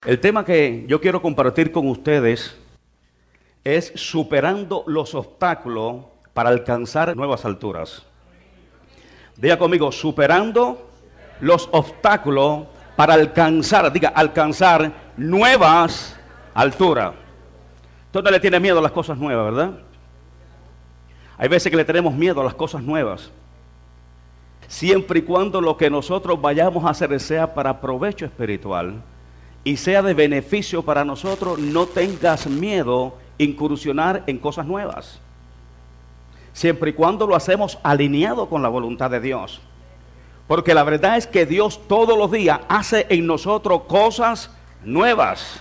El tema que yo quiero compartir con ustedes es superando los obstáculos para alcanzar nuevas alturas. Diga conmigo, superando los obstáculos para alcanzar, alcanzar nuevas alturas. Usted no le tiene miedo a las cosas nuevas, ¿verdad? Hay veces que le tenemos miedo a las cosas nuevas. Siempre y cuando lo que nosotros vayamos a hacer sea para provecho espiritual y sea de beneficio para nosotros, no tengas miedo incursionar en cosas nuevas. Siempre y cuando lo hacemos alineado con la voluntad de Dios. Porque la verdad es que Dios todos los días hace en nosotros cosas nuevas.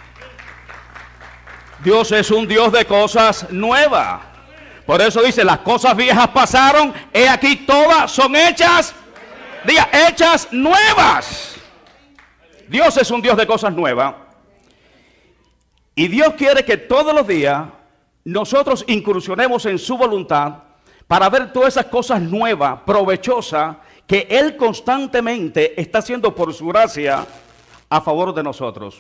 Dios es un Dios de cosas nuevas. Por eso dice, las cosas viejas pasaron, he aquí todas son hechas, hechas nuevas. Dios es un Dios de cosas nuevas. Y Dios quiere que todos los días nosotros incursionemos en su voluntad para ver todas esas cosas nuevas, provechosas, que Él constantemente está haciendo por su gracia a favor de nosotros.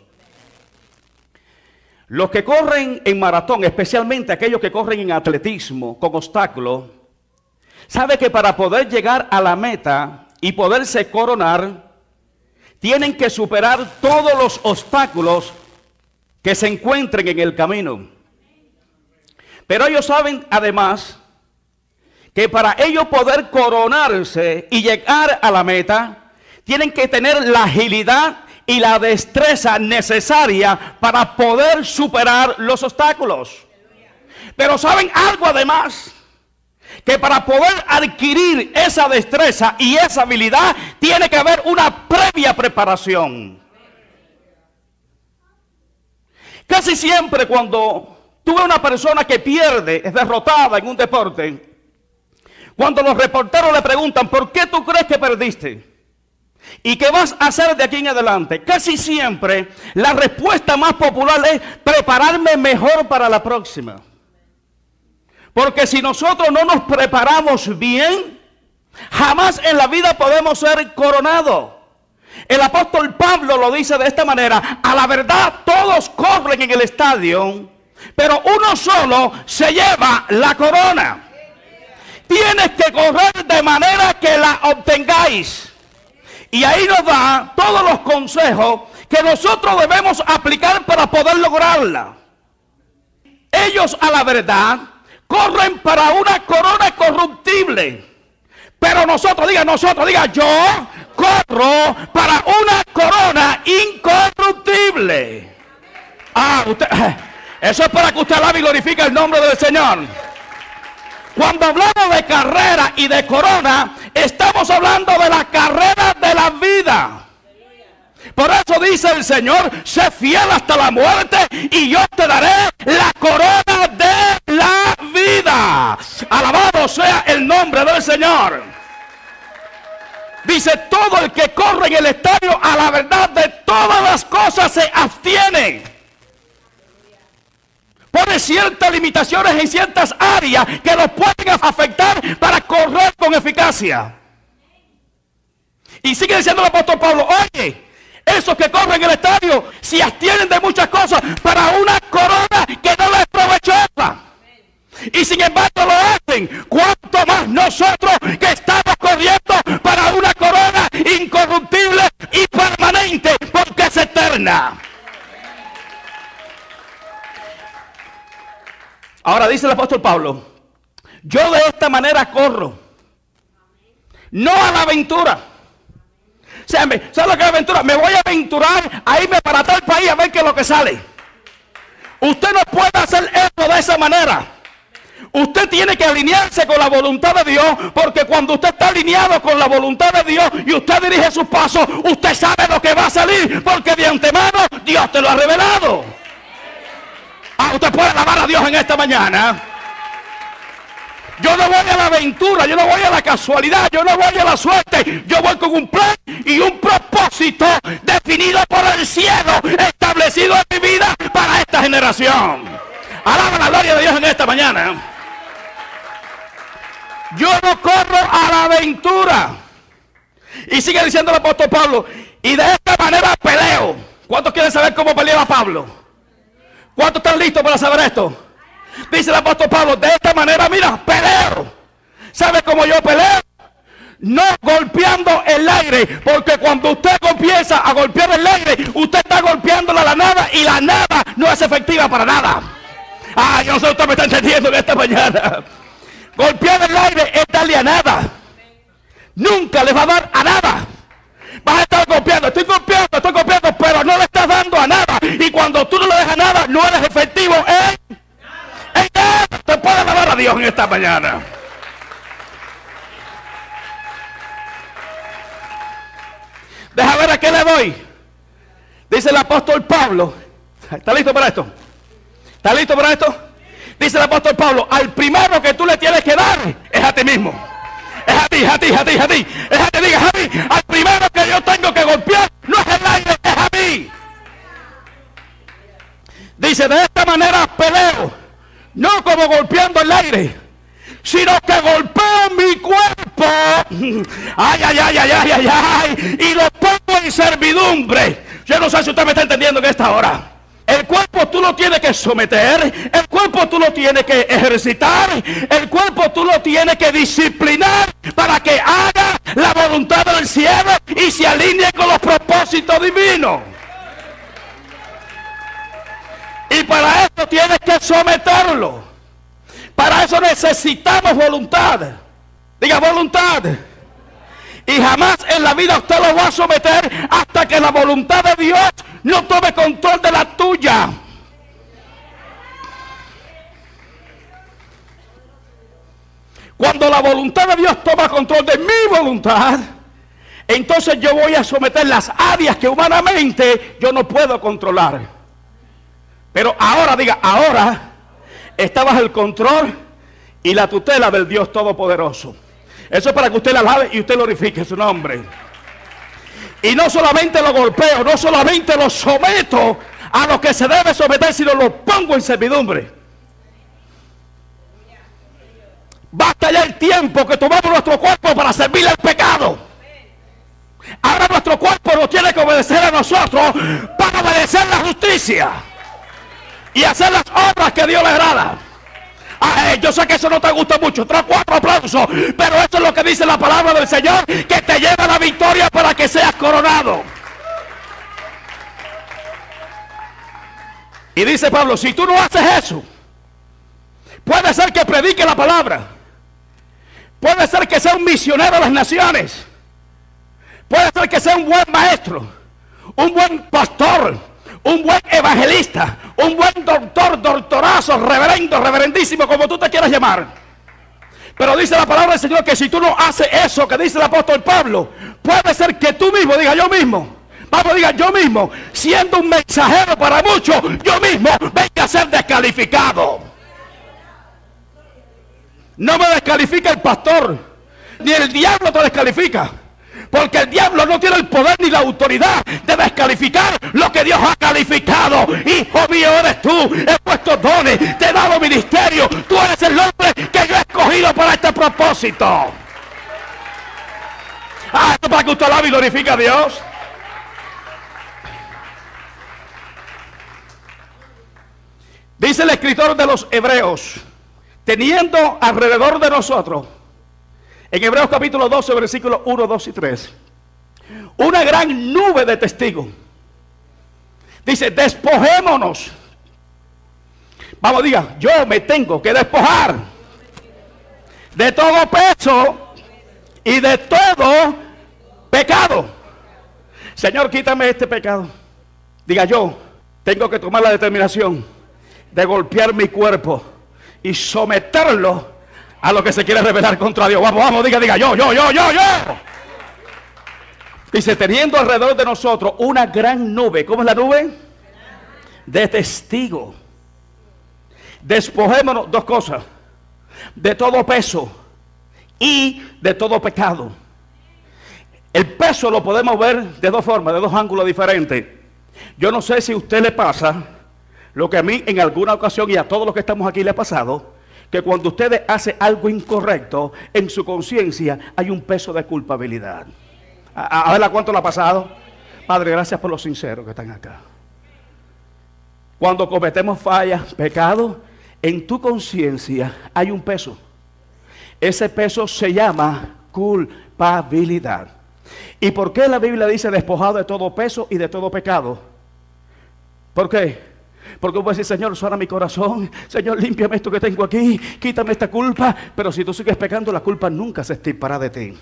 Los que corren en maratón, especialmente aquellos que corren en atletismo con obstáculos, sabe que para poder llegar a la meta y poderse coronar, tienen que superar todos los obstáculos que se encuentren en el camino. Pero ellos saben además que para ellos poder coronarse y llegar a la meta, tienen que tener la agilidad y la destreza necesaria para poder superar los obstáculos. Pero saben algo además, que para poder adquirir esa destreza y esa habilidad, tiene que haber una previa preparación. Casi siempre cuando tú ves una persona que pierde, es derrotada en un deporte, cuando los reporteros le preguntan, ¿por qué tú crees que perdiste? ¿Y qué vas a hacer de aquí en adelante? Casi siempre la respuesta más popular es prepararme mejor para la próxima. Porque si nosotros no nos preparamos bien, jamás en la vida podemos ser coronados. El apóstol Pablo lo dice de esta manera: a la verdad todos corren en el estadio, pero uno solo se lleva la corona. Tienes que correr de manera que la obtengáis. Y ahí nos da todos los consejos que nosotros debemos aplicar para poder lograrla. Ellos, a la verdad, corren para una corona corruptible. Pero nosotros, yo corro para una corona incorruptible. Eso es para que usted alabe y glorifique el nombre del Señor. Cuando hablamos de carrera y de corona, estamos hablando de la carrera de la vida. Por eso dice el Señor, sé fiel hasta la muerte y yo te daré la corona de la vida. Alabado sea el nombre del Señor. Dice, todo el que corre en el estadio, a la verdad de todas las cosas se abstiene. Pone ciertas limitaciones en ciertas áreas que los pueden afectar para correr con eficacia. Y sigue diciendo el apóstol Pablo, oye, esos que corren en el estadio se abstienen de muchas cosas para una corona que no les es provechosa. Y sin embargo lo hacen. ¿Cuánto más nosotros que estamos corriendo para una corona incorruptible y permanente, porque es eterna? Ahora dice el apóstol Pablo, yo de esta manera corro, no a la aventura. O sea, ¿sabes lo que es la aventura? Me voy a aventurar a irme para tal país a ver qué es lo que sale. Usted no puede hacer esto de esa manera. Usted tiene que alinearse con la voluntad de Dios, porque cuando usted está alineado con la voluntad de Dios y usted dirige sus pasos, usted sabe lo que va a salir, porque de antemano Dios te lo ha revelado. Usted puede alabar a Dios en esta mañana. Yo no voy a la aventura, yo no voy a la casualidad, yo no voy a la suerte. Yo voy con un plan y un propósito definido por el cielo, establecido en mi vida para esta generación. Alaba la gloria de Dios en esta mañana. Yo no corro a la aventura. Y sigue diciendo el apóstol Pablo, y de esta manera peleo. ¿Cuántos quieren saber cómo peleaba Pablo? ¿Cuántos están listos para saber esto? Dice el apóstol Pablo, de esta manera, mira, peleo. ¿Sabe cómo yo peleo? No golpeando el aire, porque cuando usted comienza a golpear el aire, usted está golpeándola a la nada y la nada no es efectiva para nada. Yo no sé si usted me está entendiendo en esta mañana. Golpear el aire es darle a nada. Nunca le va a dar a nada. Vas a estar golpeando, estoy golpeando, pero no le estás dando a nada. Y cuando tú no le dejas nada, no eres efectivo en nada. Te puede alabar a Dios en esta mañana. Deja ver a qué le doy. Dice el apóstol Pablo. ¿Está listo para esto? ¿Está listo para esto? Dice el apóstol Pablo, al primero que tú le tienes que dar es a ti mismo. Es a ti. Al primero que yo tengo que golpear no es el aire, es a mí. Dice, de esta manera peleo, no como golpeando el aire, sino que golpeo mi cuerpo. Y lo pongo en servidumbre. Yo no sé si usted me está entendiendo en esta hora. El cuerpo tú lo tienes que someter, el cuerpo tú lo tienes que ejercitar, el cuerpo tú lo tienes que disciplinar para que haga la voluntad del cielo y se alinee con los propósitos divinos. Y para esto tienes que someterlo. Para eso necesitamos voluntad. Diga voluntad. Y jamás en la vida usted lo va a someter hasta que la voluntad de Dios no tome control de la tuya. Cuando la voluntad de Dios toma control de mi voluntad, entonces yo voy a someter las áreas que humanamente yo no puedo controlar. Pero ahora, diga, ahora está bajo el control y la tutela del Dios Todopoderoso. Eso es para que usted la alabe y usted glorifique su nombre. Y no solamente lo golpeo, no solamente lo someto a lo que se debe someter, sino lo pongo en servidumbre. Basta ya el tiempo que tomamos nuestro cuerpo para servirle al pecado. Ahora nuestro cuerpo no tiene que obedecer a nosotros para obedecer la justicia y hacer las obras que Dios le agrada. Yo sé que eso no te gusta mucho, trae 4 aplausos, pero eso es lo que dice la palabra del Señor, que te lleva a la victoria para que seas coronado. Y dice Pablo, si tú no haces eso, puede ser que predique la palabra, puede ser que sea un misionero a las naciones, puede ser que sea un buen maestro, un buen pastor, un buen evangelista, un buen doctor, doctorazo, reverendo, reverendísimo, como tú te quieras llamar. Pero dice la palabra del Señor que si tú no haces eso que dice el apóstol Pablo, puede ser que tú mismo, diga yo mismo, vamos, diga yo mismo, siendo un mensajero para muchos, yo mismo venga a ser descalificado. No me descalifica el pastor, ni el diablo te descalifica. Porque el diablo no tiene el poder ni la autoridad de descalificar lo que Dios ha calificado. Hijo mío eres tú, he puesto dones, te he dado ministerio, tú eres el hombre que yo he escogido para este propósito. Esto para que usted alabe y glorifique a Dios. Dice el escritor de los Hebreos, teniendo alrededor de nosotros, en Hebreos capítulo 12, versículos 1, 2 y 3, una gran nube de testigos. Dice, despojémonos. Vamos, diga, yo me tengo que despojar de todo peso y de todo pecado. Señor, quítame este pecado. Diga, yo tengo que tomar la determinación de golpear mi cuerpo y someterlo a lo que se quiere rebelar contra Dios. Vamos, diga, yo. Dice, teniendo alrededor de nosotros una gran nube. ¿Cómo es la nube? De testigos. Despojémonos, 2 cosas: de todo peso y de todo pecado. El peso lo podemos ver de 2 formas, de 2 ángulos diferentes. Yo no sé si a usted le pasa lo que a mí en alguna ocasión y a todos los que estamos aquí le ha pasado, que cuando usted hace algo incorrecto, en su conciencia hay un peso de culpabilidad. A ver, ¿a cuánto le ha pasado? Padre, gracias por los sinceros que están acá. Cuando cometemos fallas, pecados, en tu conciencia hay un peso. Ese peso se llama culpabilidad. ¿Y por qué la Biblia dice despojado de todo peso y de todo pecado? ¿Por qué? Porque vos decís, Señor, sana mi corazón, Señor, límpiame esto que tengo aquí, quítame esta culpa. Pero si tú sigues pecando, la culpa nunca se extirpará de ti.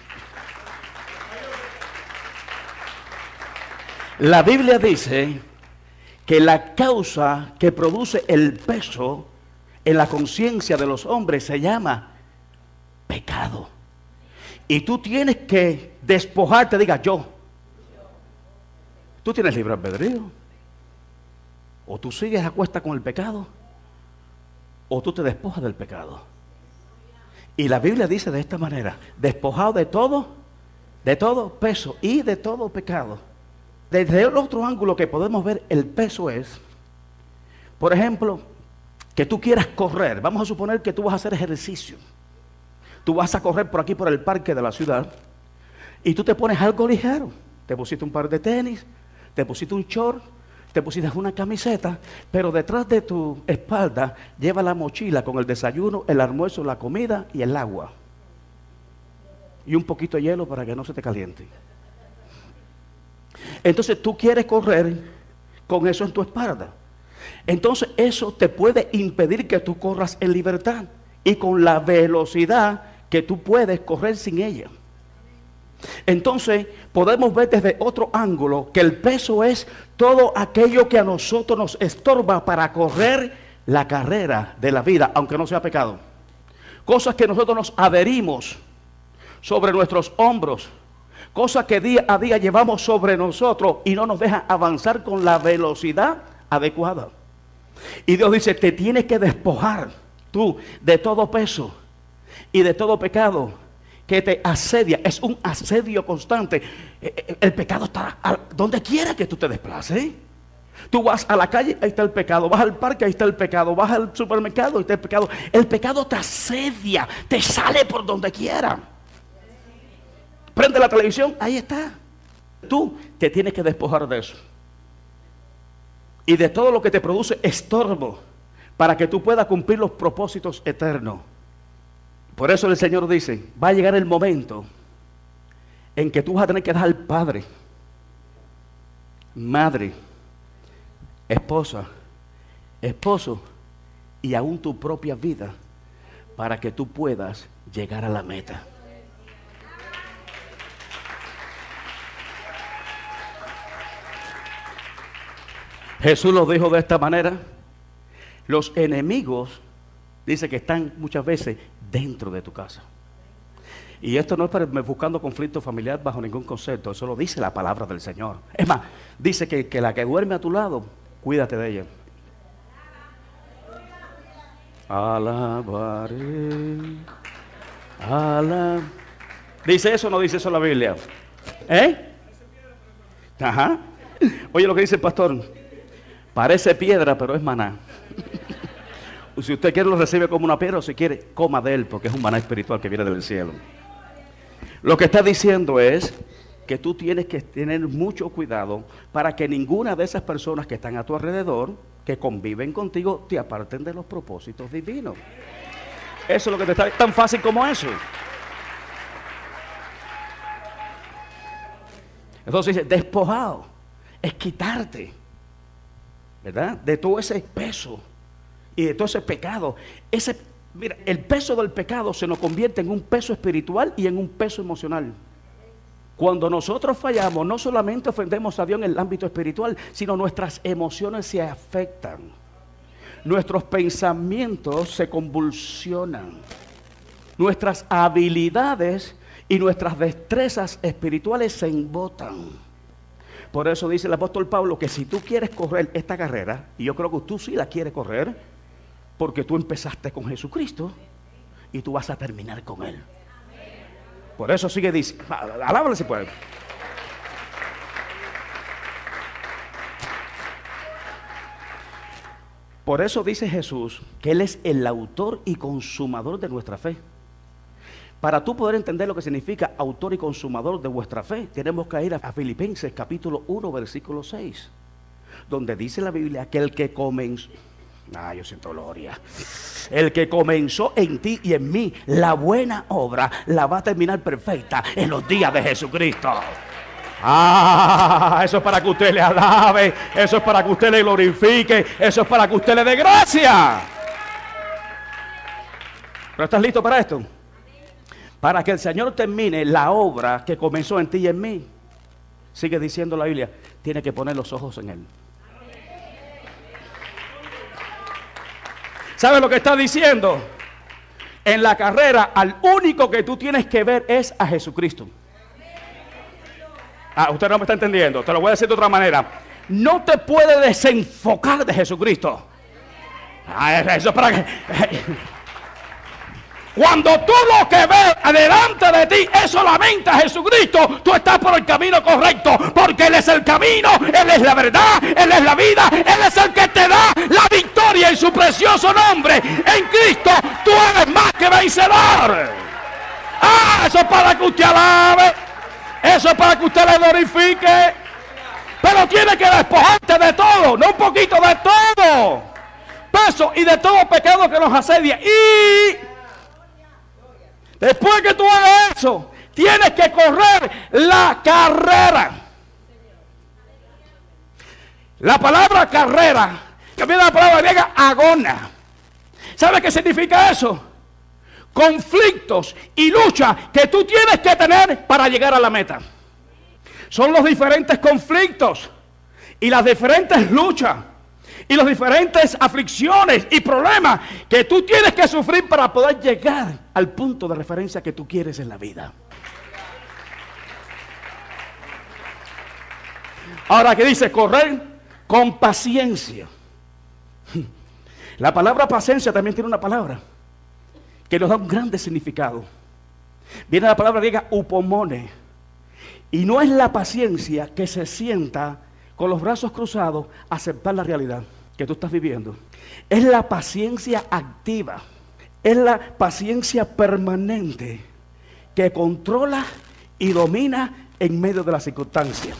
La Biblia dice que la causa que produce el peso en la conciencia de los hombres se llama pecado. Y tú tienes que despojarte, diga yo. Tú tienes libre albedrío. O tú sigues a cuesta con el pecado, o tú te despojas del pecado. Y la Biblia dice de esta manera: despojado de todo peso y de todo pecado. Desde el otro ángulo que podemos ver el peso es, por ejemplo, que tú quieras correr. Vamos a suponer que tú vas a hacer ejercicio. Tú vas a correr por aquí, por el parque de la ciudad, y tú te pones algo ligero. Te pusiste un par de tenis, te pusiste un short, te pusiste una camiseta, pero detrás de tu espalda lleva la mochila con el desayuno, el almuerzo, la comida y el agua. Y un poquito de hielo para que no se te caliente. Entonces tú quieres correr con eso en tu espalda. Entonces eso te puede impedir que tú corras en libertad y con la velocidad que tú puedes correr sin ella. Entonces podemos ver desde otro ángulo que el peso es todo aquello que a nosotros nos estorba para correr la carrera de la vida, aunque no sea pecado. Cosas que nosotros nos adherimos sobre nuestros hombros, cosas que día a día llevamos sobre nosotros y no nos dejan avanzar con la velocidad adecuada. Y Dios dice, te tienes que despojar tú de todo peso y de todo pecado que te asedia. Es un asedio constante. El pecado está donde quiera que tú te desplaces. Tú vas a la calle, ahí está el pecado. Vas al parque, ahí está el pecado. Vas al supermercado, ahí está el pecado. El pecado te asedia, te sale por donde quiera. Prende la televisión, ahí está. Tú te tienes que despojar de eso y de todo lo que te produce estorbo para que tú puedas cumplir los propósitos eternos. Por eso el Señor dice, va a llegar el momento en que tú vas a tener que dejar padre, madre, esposa, esposo y aún tu propia vida para que tú puedas llegar a la meta. Jesús lo dijo de esta manera: los enemigos, dice que están muchas veces dentro de tu casa. Y esto no es para buscando conflicto familiar bajo ningún concepto, eso lo dice la palabra del Señor. Es más, dice que la que duerme a tu lado, cuídate de ella. Alabaré, ¿dice eso o no dice eso la Biblia? Ajá. Oye lo que dice el pastor: parece piedra, pero es maná. Si usted quiere lo recibe como una piedra, o si quiere, coma de él, porque es un maná espiritual que viene del cielo. Lo que está diciendo es que tú tienes que tener mucho cuidado para que ninguna de esas personas que están a tu alrededor, que conviven contigo, te aparten de los propósitos divinos. Eso es lo que te está, tan fácil como eso. Entonces dice, despojado, es quitarte, ¿verdad?, de todo ese peso y de todo ese pecado. Mira, el peso del pecado se nos convierte en un peso espiritual y en un peso emocional. Cuando nosotros fallamos, no solamente ofendemos a Dios en el ámbito espiritual, sino nuestras emociones se afectan. Nuestros pensamientos se convulsionan. Nuestras habilidades y nuestras destrezas espirituales se embotan. Por eso dice el apóstol Pablo que si tú quieres correr esta carrera, y yo creo que tú sí la quieres correr, porque tú empezaste con Jesucristo y tú vas a terminar con Él. Por eso sigue diciendo, alábale si puede. Por eso dice Jesús que Él es el autor y consumador de nuestra fe. Para tú poder entender lo que significa autor y consumador de vuestra fe, tenemos que ir a Filipenses capítulo 1, versículo 6, donde dice la Biblia que el que comenzó, yo siento gloria, el que comenzó en ti y en mí la buena obra, la va a terminar perfecta en los días de Jesucristo. Eso es para que usted le alabe, eso es para que usted le glorifique, eso es para que usted le dé gracia. ¿Pero estás listo para esto? Para que el Señor termine la obra que comenzó en ti y en mí, sigue diciendo la Biblia, tiene que poner los ojos en Él. ¿Sabes lo que está diciendo? En la carrera, al único que tú tienes que ver es a Jesucristo. Usted no me está entendiendo, te lo voy a decir de otra manera. No te puede desenfocar de Jesucristo. Eso es para que... Cuando tú lo que ves delante de ti es solamente a Jesucristo, tú estás por el camino correcto, porque Él es el camino, Él es la verdad, Él es la vida, Él es el que te da la victoria en su precioso nombre. En Cristo tú eres más que vencedor. Eso es para que usted alabe, eso es para que usted le glorifique, pero tiene que despojarte de todo, no un poquito, de todo peso y de todo pecado que nos asedia. Y después que tú hagas eso, tienes que correr la carrera. La palabra carrera, que viene de la palabra griega agona. ¿Sabes qué significa eso? Conflictos y luchas que tú tienes que tener para llegar a la meta. Son los diferentes conflictos y las diferentes luchas y las diferentes aflicciones y problemas que tú tienes que sufrir para poder llegar al punto de referencia que tú quieres en la vida. Ahora, ¿qué dice? Correr con paciencia. La palabra paciencia también tiene una palabra que nos da un grande significado. Viene la palabra griega upomone. Y no es la paciencia que se sienta con los brazos cruzados a aceptar la realidad que tú estás viviendo. Es la paciencia activa. Es la paciencia permanente que controla y domina en medio de las circunstancias.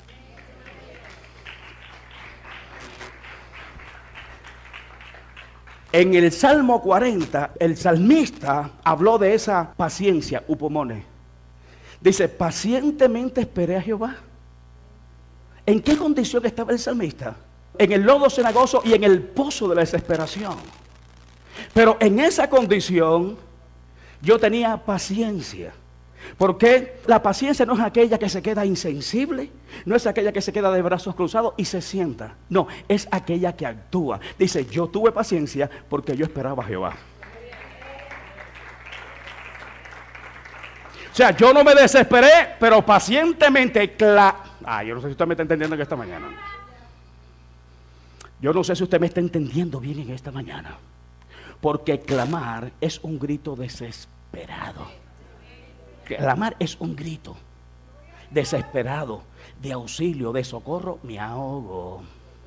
En el Salmo 40, el salmista habló de esa paciencia, upomone. Dice, pacientemente esperé a Jehová. ¿En qué condición estaba el salmista? En el lodo cenagoso y en el pozo de la desesperación. Pero en esa condición yo tenía paciencia. Porque la paciencia no es aquella que se queda insensible, no es aquella que se queda de brazos cruzados y se sienta. No, es aquella que actúa. Dice, yo tuve paciencia porque yo esperaba a Jehová. O sea, yo no me desesperé, pero pacientemente yo no sé si usted me está entendiendo en esta mañana. Yo no sé si usted me está entendiendo bien en esta mañana. Porque clamar es un grito desesperado. Clamar es un grito desesperado de auxilio, de socorro. Me ahogo.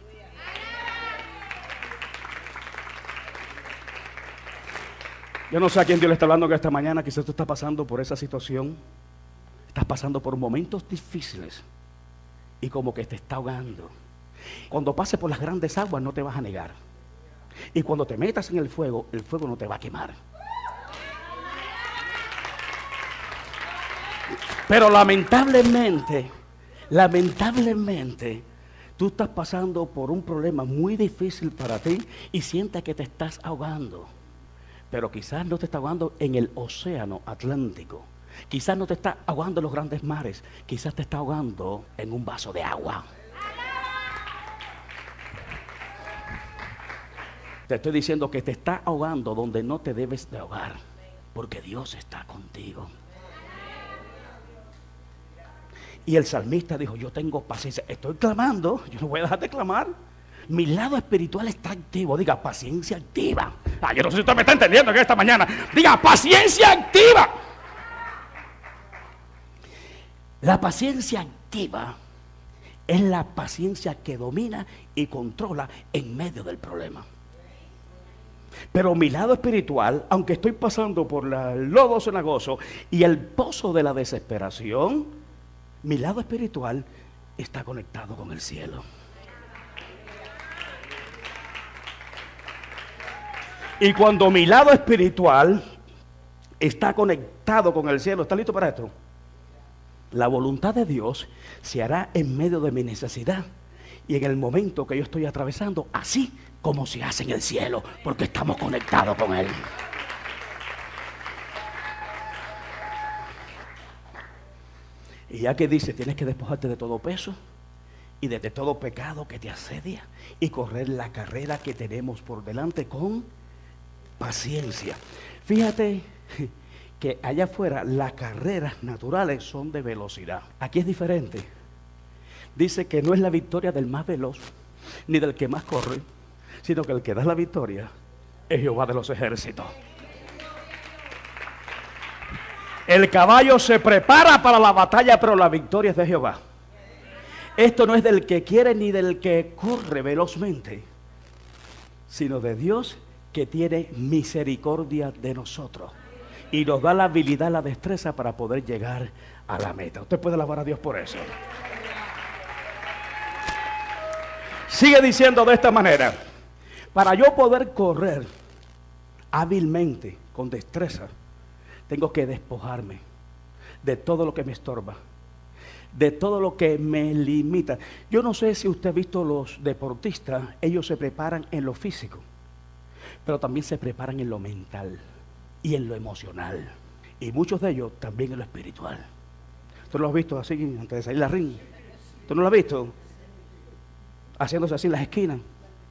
Yo no sé a quién Dios le está hablando que esta mañana. Quizás tú estás pasando por esa situación. Estás pasando por momentos difíciles y como que te está ahogando. Cuando pases por las grandes aguas no te vas a negar. Y cuando te metas en el fuego no te va a quemar. Pero lamentablemente, tú estás pasando por un problema muy difícil para ti y sientes que te estás ahogando. Pero quizás no te está ahogando en el océano Atlántico. Quizás no te está ahogando en los grandes mares. Quizás te está ahogando en un vaso de agua. Te estoy diciendo que te está ahogando donde no te debes de ahogar. Porque Dios está contigo. Y el salmista dijo, yo tengo paciencia. Estoy clamando, yo no voy a dejar de clamar. Mi lado espiritual está activo. Diga, paciencia activa. Yo no sé si usted me está entendiendo que esta mañana. Diga, paciencia activa. La paciencia activa es la paciencia que domina y controla en medio del problema. Pero mi lado espiritual, aunque estoy pasando por el lodo cenagoso y el pozo de la desesperación, mi lado espiritual está conectado con el cielo. Y cuando mi lado espiritual está conectado con el cielo, ¿está listo para esto? La voluntad de Dios se hará en medio de mi necesidad y en el momento que yo estoy atravesando, así como se hace en el cielo, porque estamos conectados con Él. Y ya que dice, tienes que despojarte de todo peso y de todo pecado que te asedia y correr la carrera que tenemos por delante con paciencia. Fíjate que allá afuera las carreras naturales son de velocidad. Aquí es diferente. Dice que no es la victoria del más veloz ni del que más corre, sino que el que da la victoria es Jehová de los ejércitos. El caballo se prepara para la batalla, pero la victoria es de Jehová. Esto no es del que quiere ni del que corre velozmente, sino de Dios, que tiene misericordia de nosotros y nos da la habilidad, la destreza para poder llegar a la meta. Usted puede alabar a Dios por eso. Sigue diciendo de esta manera: para yo poder correr hábilmente, con destreza, tengo que despojarme de todo lo que me estorba, de todo lo que me limita. Yo no sé si usted ha visto los deportistas, ellos se preparan en lo físico, pero también se preparan en lo mental y en lo emocional. Y muchos de ellos también en lo espiritual. ¿Tú lo has visto así antes de salir al ring? ¿Tú no lo has visto? Haciéndose así en las esquinas.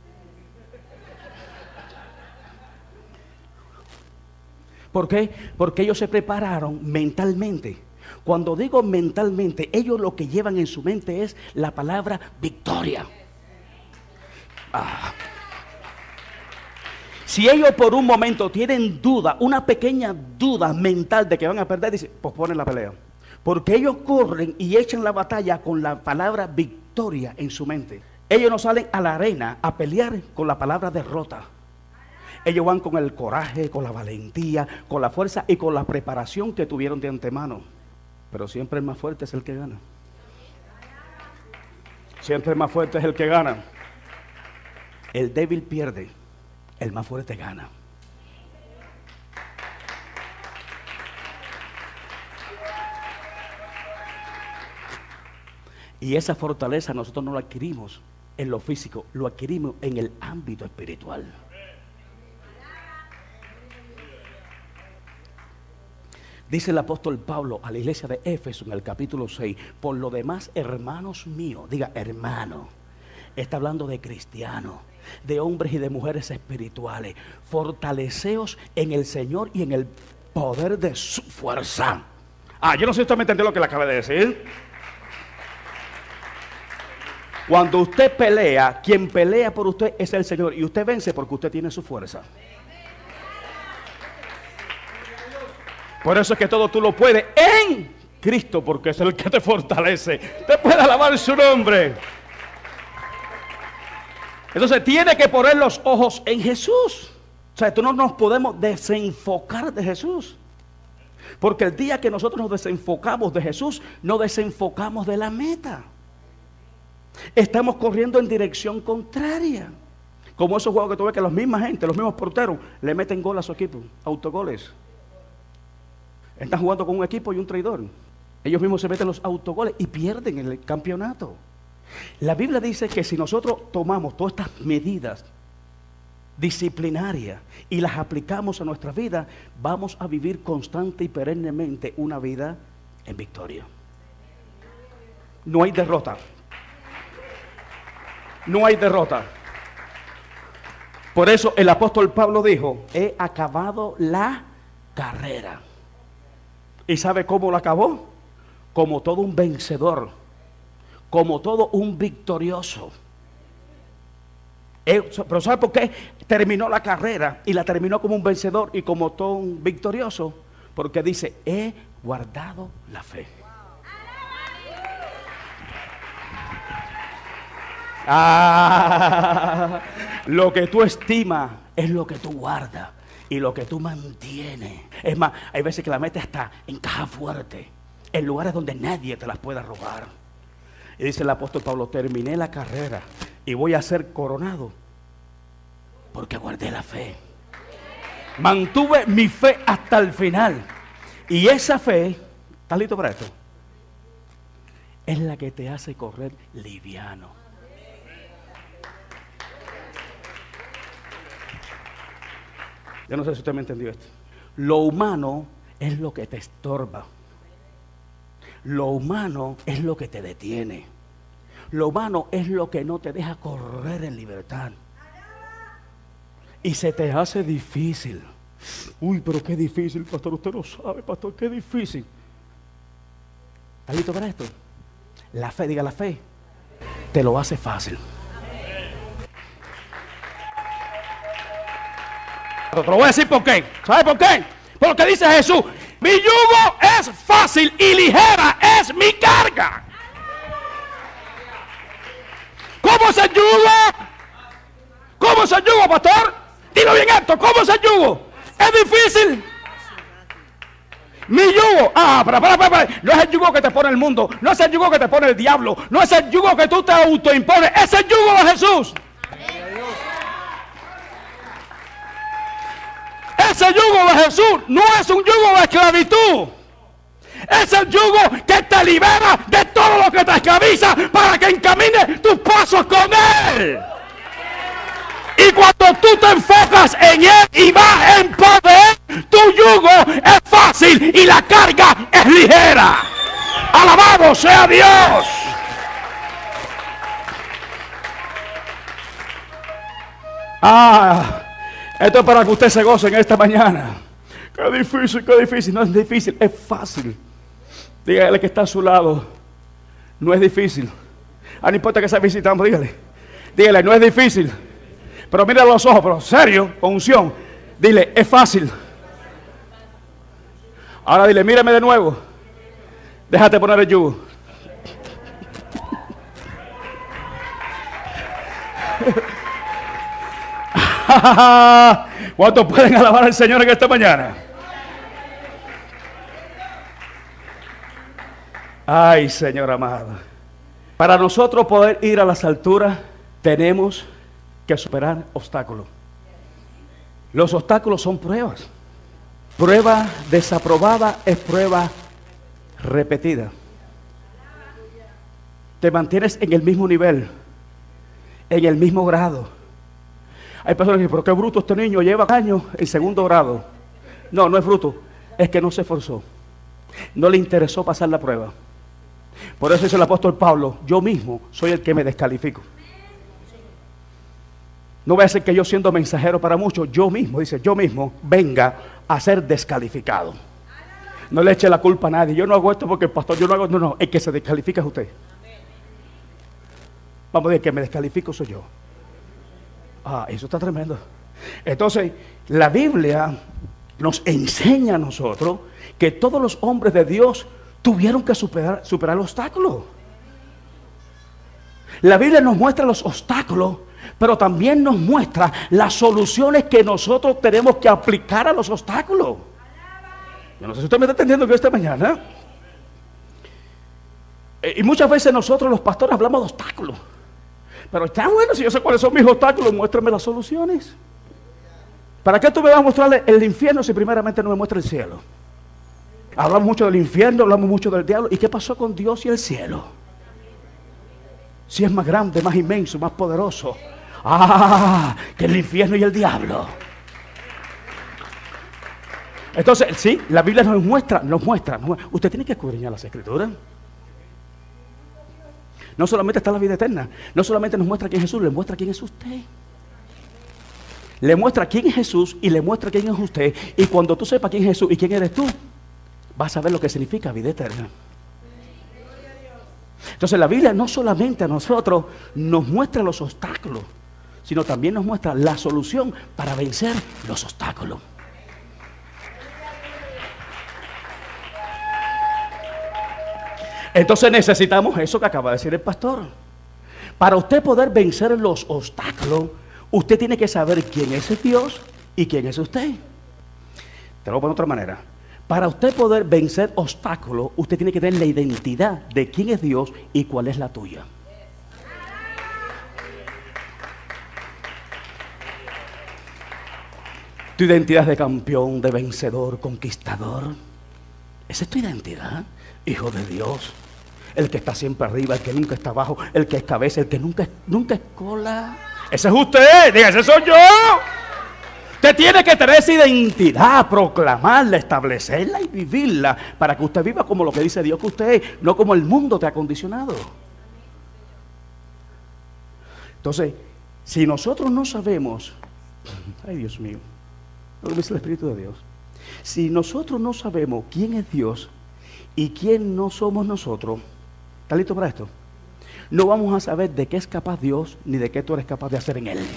¿Por qué? Porque ellos se prepararon mentalmente. Cuando digo mentalmente, ellos lo que llevan en su mente es la palabra victoria. Si ellos por un momento tienen duda, una pequeña duda mental de que van a perder, dicen, posponen la pelea. Porque ellos corren y echan la batalla con la palabra victoria en su mente. Ellos no salen a la arena a pelear con la palabra derrota. Ellos van con el coraje, con la valentía, con la fuerza y con la preparación que tuvieron de antemano. Pero siempre el más fuerte es el que gana. Siempre el más fuerte es el que gana. El débil pierde, el más fuerte gana. Y esa fortaleza nosotros no la adquirimos en lo físico, lo adquirimos en el ámbito espiritual. Dice el apóstol Pablo a la iglesia de Éfeso en el capítulo 6, por lo demás, hermanos míos, diga hermano, está hablando de cristianos, de hombres y de mujeres espirituales, fortaleceos en el Señor y en el poder de su fuerza. Yo no sé si usted me entendió lo que le acabé de decir. Cuando usted pelea, quien pelea por usted es el Señor, y usted vence porque usted tiene su fuerza. Por eso es que todo tú lo puedes en Cristo, porque es el que te fortalece. Te puede alabar su nombre. Entonces tiene que poner los ojos en Jesús. O sea, tú no nos podemos desenfocar de Jesús. Porque el día que nosotros nos desenfocamos de Jesús, nos desenfocamos de la meta. Estamos corriendo en dirección contraria. Como esos juegos que tú ves que la misma gente, los mismos porteros, le meten gol a su equipo, autogoles. Están jugando con un equipo y un traidor. Ellos mismos se meten los autogoles y pierden el campeonato. La Biblia dice que si nosotros tomamos todas estas medidas disciplinarias y las aplicamos a nuestra vida, vamos a vivir constante y perennemente una vida en victoria. No hay derrota. No hay derrota. Por eso el apóstol Pablo dijo, he acabado la carrera. ¿Y sabe cómo la acabó? Como todo un vencedor, como todo un victorioso. Pero ¿sabe por qué terminó la carrera y la terminó como un vencedor y como todo un victorioso? Porque dice, he guardado la fe. Lo que tú estimas es lo que tú guardas y lo que tú mantienes. Es más, hay veces que la metes hasta en caja fuerte, en lugares donde nadie te las pueda robar. Y dice el apóstol Pablo: terminé la carrera y voy a ser coronado porque guardé la fe. Mantuve mi fe hasta el final. Y esa fe, ¿estás listo para esto? Es la que te hace correr liviano. Yo no sé si usted me entendió esto. Lo humano es lo que te estorba. Lo humano es lo que te detiene. Lo humano es lo que no te deja correr en libertad. Y se te hace difícil. Uy, pero qué difícil, pastor. Usted no sabe, pastor, qué difícil. ¿Estás listo para esto? La fe, diga la fe, te lo hace fácil. Te lo voy a decir por qué. ¿Sabes por qué? Porque dice Jesús: mi yugo es fácil y ligera es mi carga. ¿Cómo se yugo? ¿Cómo se yugo, pastor? Dilo bien esto, ¿cómo se yugo? Es difícil. Mi yugo, para. No es el yugo que te pone el mundo, no es el yugo que te pone el diablo, no es el yugo que tú te autoimpones, es el yugo de Jesús. Ese yugo de Jesús no es un yugo de esclavitud. Es el yugo que te libera de todo lo que te esclaviza para que encamines tus pasos con Él. Y cuando tú te enfocas en Él y vas en pos de Él, tu yugo es fácil y la carga es ligera. Alabado sea Dios. Esto es para que usted se goce en esta mañana. Qué difícil, qué difícil. No es difícil, es fácil. Dígale que está a su lado: no es difícil. No importa que sea visitando, dígale, no es difícil. Pero mira los ojos, pero serio, con unción. Dile, es fácil. Ahora dile, mírame de nuevo. Déjate poner el yugo. ¿Cuántos pueden alabar al Señor en esta mañana? Ay, Señor amado. Para nosotros poder ir a las alturas, tenemos que superar obstáculos. Los obstáculos son pruebas. Prueba desaprobada es prueba repetida. Te mantienes en el mismo nivel, en el mismo grado. Hay personas que dicen, pero qué bruto este niño, lleva años en segundo grado. No, no es bruto, es que no se esforzó. No le interesó pasar la prueba. Por eso dice el apóstol Pablo: yo mismo soy el que me descalifico. No voy a ser que yo, siendo mensajero para muchos, yo mismo venga a ser descalificado. No le eche la culpa a nadie. Yo no hago esto porque el pastor, yo no hago. No, el que se descalifica es usted. Vamos a ver, el que me descalifico soy yo. Eso está tremendo. Entonces, la Biblia nos enseña a nosotros que todos los hombres de Dios tuvieron que superar obstáculos. La Biblia nos muestra los obstáculos, pero también nos muestra las soluciones que nosotros tenemos que aplicar a los obstáculos. Yo no sé si usted me está entendiendo que esta mañana. Y muchas veces nosotros los pastores hablamos de obstáculos. Pero está bueno, si yo sé cuáles son mis obstáculos, muéstrame las soluciones. ¿Para qué tú me vas a mostrarle el infierno si primeramente no me muestra el cielo? Hablamos mucho del infierno, hablamos mucho del diablo. ¿Y qué pasó con Dios y el cielo? Si es más grande, más inmenso, más poderoso que el infierno y el diablo. Entonces, sí, la Biblia nos muestra. Usted tiene que escudriñar las Escrituras. No solamente está la vida eterna, no solamente nos muestra quién es Jesús, le muestra quién es usted. Le muestra quién es Jesús y le muestra quién es usted. Y cuando tú sepas quién es Jesús y quién eres tú, vas a ver lo que significa vida eterna. Entonces la Biblia no solamente a nosotros nos muestra los obstáculos, sino también nos muestra la solución para vencer los obstáculos. Entonces necesitamos eso que acaba de decir el pastor. Para usted poder vencer los obstáculos, usted tiene que saber quién es Dios y quién es usted. Te lo voy a poner de otra manera. Para usted poder vencer obstáculos, usted tiene que tener la identidad de quién es Dios y cuál es la tuya. Tu identidad de campeón, de vencedor, conquistador. Esa es tu identidad, hijo de Dios. El que está siempre arriba, el que nunca está abajo, el que es cabeza, el que nunca es cola. Ese es usted, diga, ese soy yo. Usted tiene que tener esa identidad, proclamarla, establecerla y vivirla, para que usted viva como lo que dice Dios que usted es, no como el mundo te ha condicionado. Entonces, si nosotros no sabemos, ay Dios mío, lo que dice el Espíritu de Dios, si nosotros no sabemos quién es Dios y quién no somos nosotros, ¿estás listo para esto? No vamos a saber de qué es capaz Dios ni de qué tú eres capaz de hacer en Él.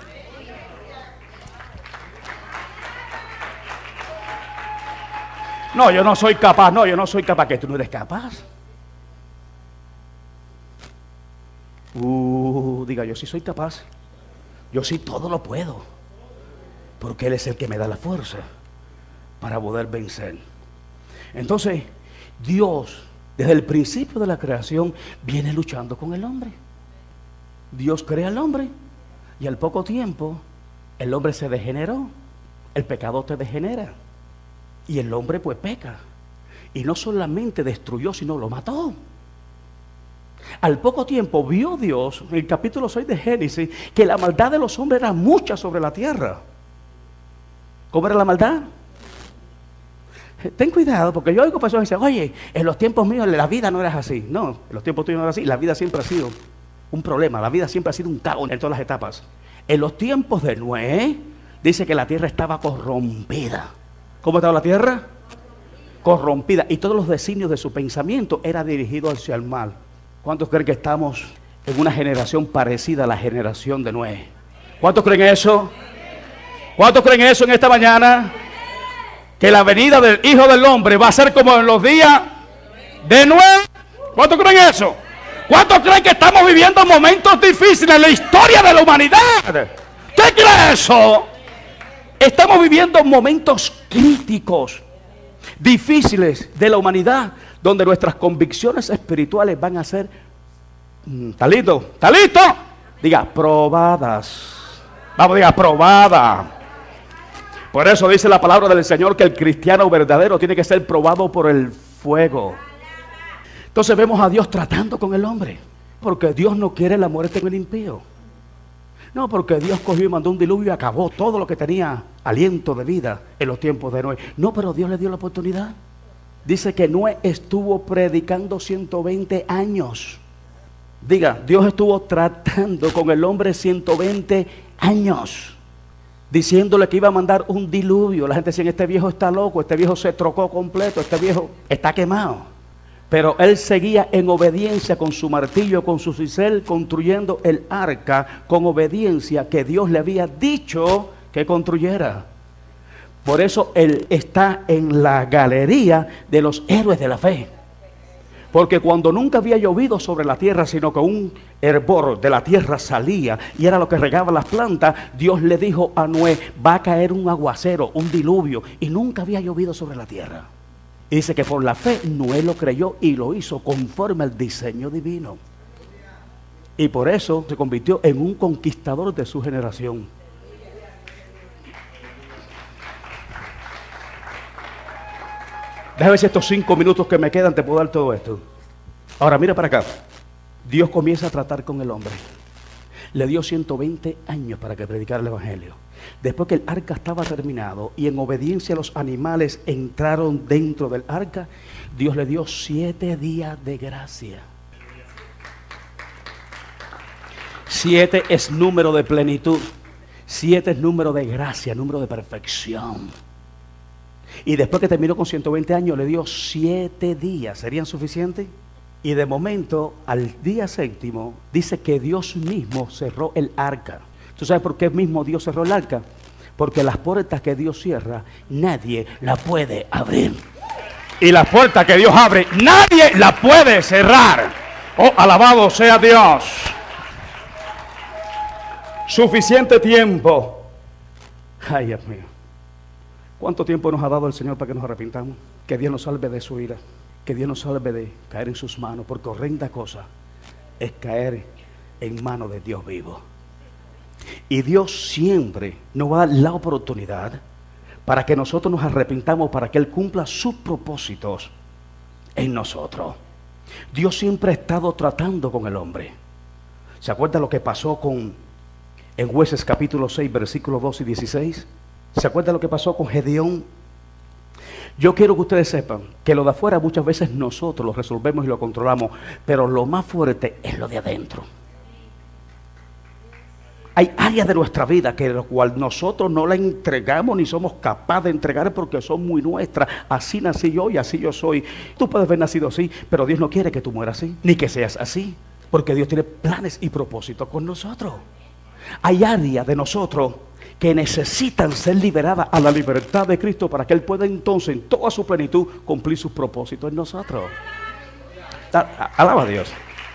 No, yo no soy capaz, no, yo no soy capaz. ¿Que tú no eres capaz? Diga, yo sí soy capaz. Yo sí todo lo puedo. Porque Él es el que me da la fuerza para poder vencer. Entonces, Dios, desde el principio de la creación, viene luchando con el hombre. Dios crea al hombre y al poco tiempo el hombre se degeneró. El pecado te degenera. Y el hombre pues peca. Y no solamente destruyó, sino lo mató. Al poco tiempo vio Dios, en el capítulo 6 de Génesis, que la maldad de los hombres era mucha sobre la tierra. ¿Cómo era la maldad? Ten cuidado, porque yo oigo personas que dicen, oye, en los tiempos míos la vida no era así. No, en los tiempos tuyos no era así. La vida siempre ha sido un problema. La vida siempre ha sido un caos en todas las etapas. En los tiempos de Noé, dice que la tierra estaba corrompida. ¿Cómo estaba la tierra? Corrompida. Y todos los designios de su pensamiento era dirigido hacia el mal. ¿Cuántos creen que estamos en una generación parecida a la generación de Noé? ¿Cuántos creen eso? ¿Cuántos creen eso en esta mañana? Que la venida del Hijo del Hombre va a ser como en los días de Noé. ¿Cuántos creen eso? ¿Cuántos creen que estamos viviendo momentos difíciles en la historia de la humanidad? ¿Usted cree eso? Estamos viviendo momentos críticos, difíciles de la humanidad, donde nuestras convicciones espirituales van a ser, ¿está listo? ¿Está listo? Diga, probadas. Vamos, diga, probada. Por eso dice la palabra del Señor que el cristiano verdadero tiene que ser probado por el fuego. Entonces vemos a Dios tratando con el hombre, porque Dios no quiere la muerte en el impío. No, porque Dios cogió y mandó un diluvio y acabó todo lo que tenía aliento de vida en los tiempos de Noé. No, pero Dios le dio la oportunidad. Dice que Noé estuvo predicando 120 años. Diga, Dios estuvo tratando con el hombre 120 años. Diciéndole que iba a mandar un diluvio. La gente decía, este viejo está loco, este viejo se trocó completo, este viejo está quemado. Pero él seguía en obediencia con su martillo, con su cisel, construyendo el arca con obediencia que Dios le había dicho que construyera. Por eso él está en la galería de los héroes de la fe. Porque cuando nunca había llovido sobre la tierra, sino que un hervor de la tierra salía y era lo que regaba las plantas, Dios le dijo a Noé, va a caer un aguacero, un diluvio, y nunca había llovido sobre la tierra. Y dice que por la fe Noé lo creyó y lo hizo conforme al diseño divino. Y por eso se convirtió en un conquistador de su generación. Déjame ver si estos 5 minutos que me quedan te puedo dar todo esto. Ahora mira para acá. Dios comienza a tratar con el hombre. Le dio 120 años para que predicara el evangelio. Después que el arca estaba terminado y en obediencia los animales entraron dentro del arca, Dios le dio 7 días de gracia. 7 es número de plenitud. 7 es número de gracia, número de perfección. Y después que terminó con 120 años, le dio 7 días. ¿Serían suficientes? Y de momento, al día 7º, dice que Dios mismo cerró el arca. ¿Tú sabes por qué mismo Dios cerró el arca? Porque las puertas que Dios cierra, nadie la puede abrir. Y las puertas que Dios abre, nadie la puede cerrar. Oh, alabado sea Dios. suficiente tiempo. Ay, Dios mío. ¿Cuánto tiempo nos ha dado el Señor para que nos arrepintamos? Que Dios nos salve de su ira. Que Dios nos salve de caer en sus manos. Porque horrenda cosa es caer en manos de Dios vivo. Y Dios siempre nos va a dar la oportunidad para que nosotros nos arrepintamos, para que Él cumpla sus propósitos en nosotros. Dios siempre ha estado tratando con el hombre. ¿Se acuerda lo que pasó en Jueces capítulo 6, versículos 2 y 16? ¿Se acuerda lo que pasó con Gedeón? Yo quiero que ustedes sepan que lo de afuera muchas veces nosotros lo resolvemos y lo controlamos, pero lo más fuerte es lo de adentro. Hay áreas de nuestra vida que lo cual nosotros no la entregamos ni somos capaces de entregar porque son muy nuestras. Así nací yo y así yo soy. Tú puedes haber nacido así, pero Dios no quiere que tú mueras así, ni que seas así, porque Dios tiene planes y propósitos con nosotros. Hay áreas de nosotros que necesitan ser liberadas a la libertad de Cristo para que Él pueda entonces en toda su plenitud cumplir sus propósitos en nosotros. Alaba a Dios.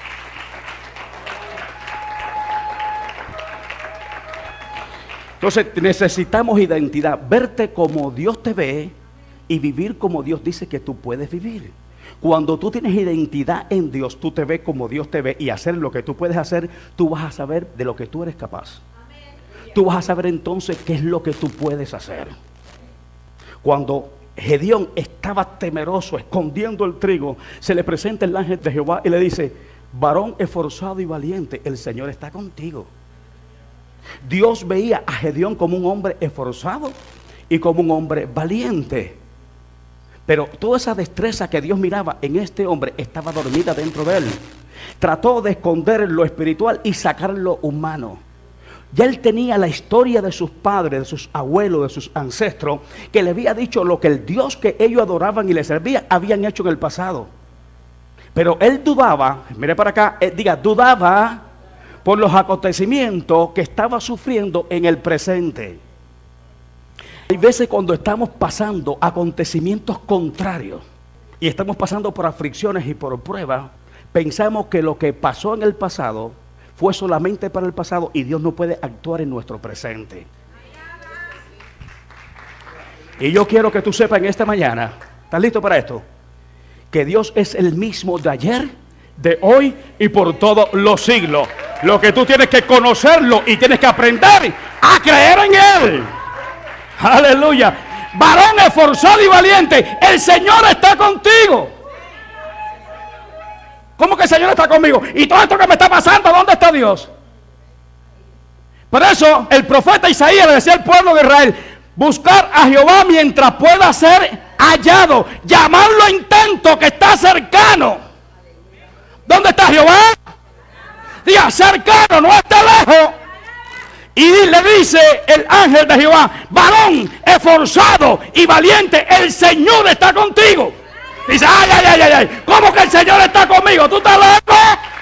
Entonces necesitamos identidad, verte como Dios te ve y vivir como Dios dice que tú puedes vivir. Cuando tú tienes identidad en Dios, tú te ves como Dios te ve y hacer lo que tú puedes hacer, tú vas a saber de lo que tú eres capaz. Tú vas a saber entonces qué es lo que tú puedes hacer. Cuando Gedeón estaba temeroso, escondiendo el trigo, se le presenta el ángel de Jehová y le dice: varón esforzado y valiente, el Señor está contigo. Dios veía a Gedeón como un hombre esforzado y como un hombre valiente. Pero toda esa destreza que Dios miraba en este hombre estaba dormida dentro de él. Trató de esconder lo espiritual y sacar lo humano. Ya él tenía la historia de sus padres, de sus abuelos, de sus ancestros, que le había dicho lo que el Dios que ellos adoraban y le servían habían hecho en el pasado. Pero él dudaba, mire para acá, dudaba por los acontecimientos que estaba sufriendo en el presente. Hay veces cuando estamos pasando acontecimientos contrarios y estamos pasando por aflicciones y por pruebas, pensamos que lo que pasó en el pasado fue solamente para el pasado y Dios no puede actuar en nuestro presente. Y yo quiero que tú sepas en esta mañana, ¿estás listo para esto? Que Dios es el mismo de ayer, de hoy y por todos los siglos. Lo que tú tienes que conocerlo y tienes que aprender a creer en Él. Aleluya. Varón esforzado y valiente, el Señor está contigo. ¿Cómo que el Señor está conmigo? Y todo esto que me está pasando, ¿dónde está Dios? Por eso el profeta Isaías le decía al pueblo de Israel: buscar a Jehová mientras pueda ser hallado, llamarlo a intento que está cercano. ¿Dónde está Jehová? Diga, cercano, no está lejos. Y le dice el ángel de Jehová: varón esforzado y valiente, el Señor está contigo. Dice: ay, ¿cómo que el Señor está conmigo? ¿Tú estás loco?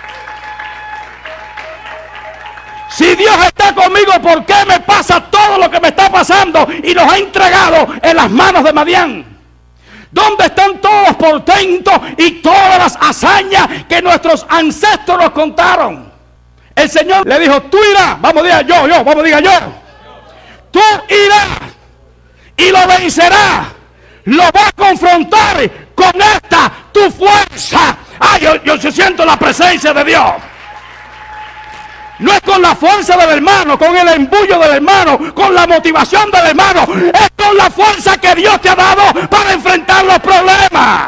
Si Dios está conmigo, ¿por qué me pasa todo lo que me está pasando y nos ha entregado en las manos de Madián? ¿Dónde están todos los portentos y todas las hazañas que nuestros ancestros nos contaron? El Señor le dijo: tú irás. Vamos, diga yo. Vamos, diga yo. Tú irás y lo vencerás. Lo vas a confrontar con esta tu fuerza. Yo siento la presencia de Dios. No es con la fuerza del hermano, con el embullo del hermano, con la motivación del hermano. Es con la fuerza que Dios te ha dado para enfrentar los problemas.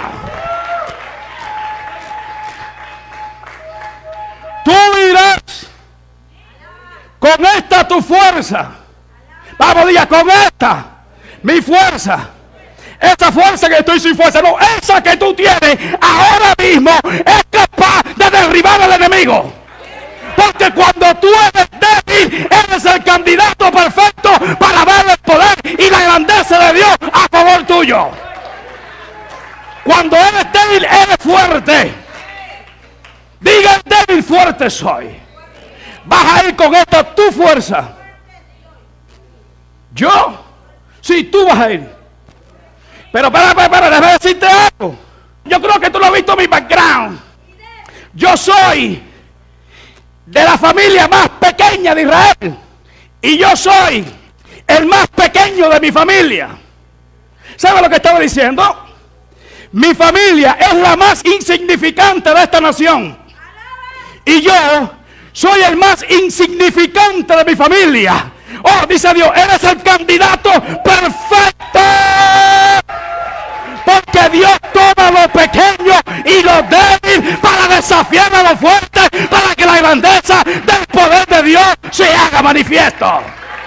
Tú irás con esta tu fuerza. Vamos, diga, con esta mi fuerza. Esa fuerza que estoy sin fuerza, no, esa que tú tienes ahora mismo es capaz de derribar al enemigo. Porque cuando tú eres débil, eres el candidato perfecto para ver el poder y la grandeza de Dios a favor tuyo. Cuando eres débil, eres fuerte. Diga: débil, fuerte soy. Vas a ir con esta tu fuerza. ¿Yo? Sí, tú vas a ir. Pero espera, déjame decirte algo. Yo creo que tú lo has visto en mi background. Yo soy de la familia más pequeña de Israel. y yo soy el más pequeño de mi familia. ¿Sabe lo que estaba diciendo? Mi familia es la más insignificante de esta nación. Y yo soy el más insignificante de mi familia. Oh, dice Dios, eres el candidato perfecto. Porque Dios toma lo pequeño y lo débil para desafiar a lo fuerte, para que la grandeza del poder de Dios se haga manifiesto.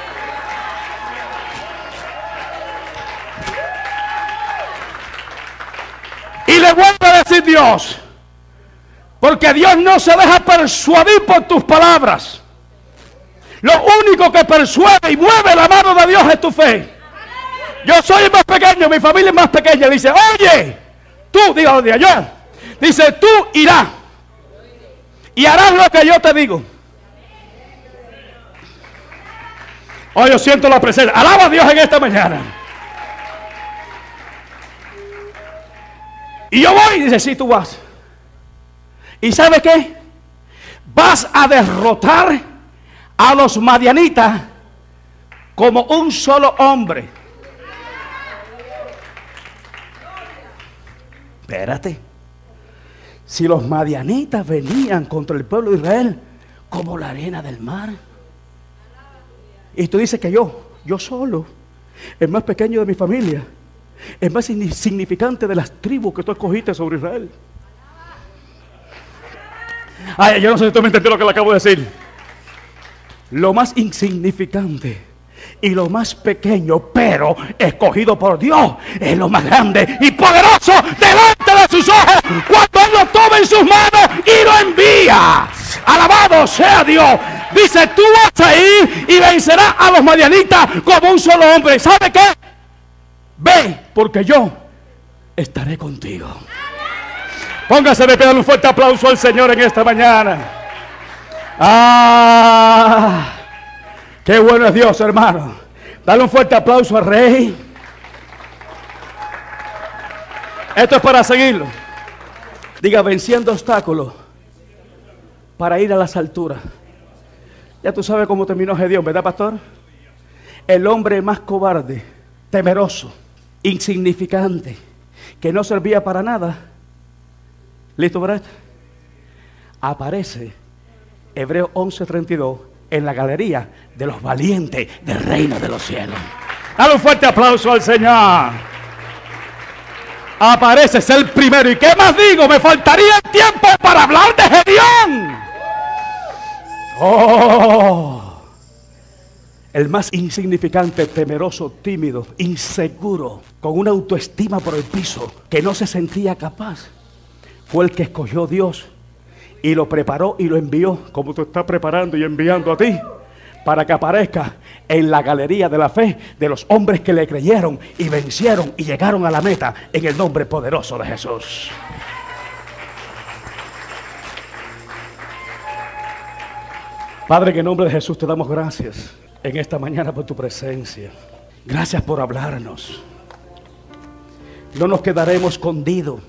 Y le vuelve a decir Dios, porque Dios no se deja persuadir por tus palabras. Lo único que persuade y mueve la mano de Dios es tu fe. Yo soy el más pequeño, mi familia es más pequeña. Dice, oye, tú, dígalo de allá. Dice, tú irás y harás lo que yo te digo. Oh, yo siento la presencia. Alaba a Dios en esta mañana. Y yo voy, dice, sí, tú vas. ¿Y sabe qué? Vas a derrotar a los madianitas como un solo hombre. Espérate. Si los madianitas venían contra el pueblo de Israel como la arena del mar, y tú dices que yo solo, el más pequeño de mi familia, el más insignificante de las tribus que tú escogiste sobre Israel. Ay, yo no sé si tú me entendiste lo que le acabo de decir. Lo más insignificante y lo más pequeño, pero escogido por Dios, es lo más grande y poderoso delante de sus ojos, cuando Él lo toma en sus manos y lo envía. Alabado sea Dios. Dice, tú vas a ir y vencerás a los madianitas como un solo hombre. ¿Sabe qué? Ve, porque yo estaré contigo. Póngase de pie, dale un fuerte aplauso al Señor en esta mañana. ¡Ah! ¡Qué bueno es Dios, hermano! Dale un fuerte aplauso al Rey. Esto es para seguirlo. Diga, venciendo obstáculos para ir a las alturas. Ya tú sabes cómo terminó Gedeón, ¿verdad, pastor? El hombre más cobarde, temeroso, insignificante, que no servía para nada. ¿Listo, Brett? Aparece Hebreos 11:32 en la galería de los valientes del reino de los cielos. Dale un fuerte aplauso al Señor. Aparece, es el primero. ¿Y qué más digo? Me faltaría el tiempo para hablar de Gedeón. Oh, el más insignificante, temeroso, tímido, inseguro, con una autoestima por el piso, que no se sentía capaz, fue el que escogió Dios y lo preparó y lo envió, como tú estás preparando y enviando a ti, para que aparezca en la galería de la fe de los hombres que le creyeron y vencieron y llegaron a la meta en el nombre poderoso de Jesús. Padre, en el nombre de Jesús te damos gracias en esta mañana por tu presencia. Gracias por hablarnos. No nos quedaremos escondidos.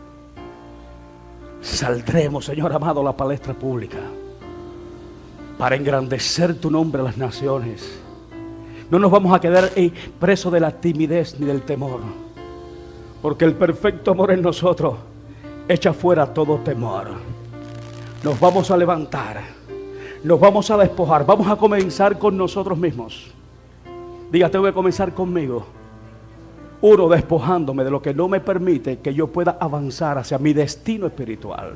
Saldremos, Señor amado, a la palestra pública para engrandecer tu nombre a las naciones. No nos vamos a quedar presos de la timidez ni del temor, porque el perfecto amor en nosotros echa fuera todo temor. Nos vamos a levantar, nos vamos a despojar, vamos a comenzar con nosotros mismos. Diga, tengo que comenzar conmigo. Uno, despojándome de lo que no me permite que yo pueda avanzar hacia mi destino espiritual.